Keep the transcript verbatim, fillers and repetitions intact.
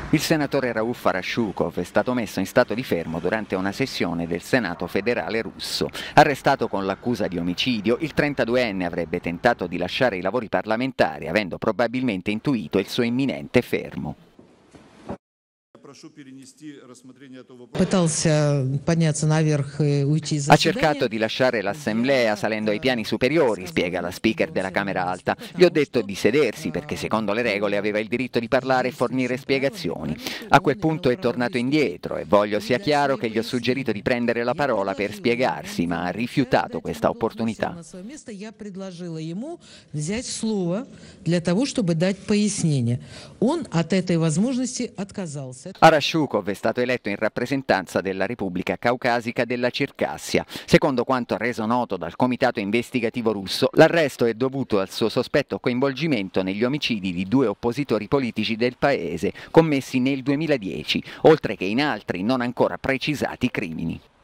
Il senatore Rauf Arashukov è stato messo in stato di fermo durante una sessione del Senato federale russo. Arrestato con l'accusa di omicidio, il trentaduenne avrebbe tentato di lasciare i lavori parlamentari, avendo probabilmente intuito il suo imminente fermo. Ha cercato di lasciare l'assemblea salendo ai piani superiori, spiega la speaker della Camera Alta. Gli ho detto di sedersi perché secondo le regole aveva il diritto di parlare e fornire spiegazioni. A quel punto è tornato indietro e voglio sia chiaro che gli ho suggerito di prendere la parola per spiegarsi, ma ha rifiutato questa opportunità. Arashukov è stato eletto in rappresentanza della Repubblica Caucasica della Circassia. Secondo quanto reso noto dal Comitato Investigativo russo, l'arresto è dovuto al suo sospetto coinvolgimento negli omicidi di due oppositori politici del paese, commessi nel duemiladieci, oltre che in altri non ancora precisati crimini.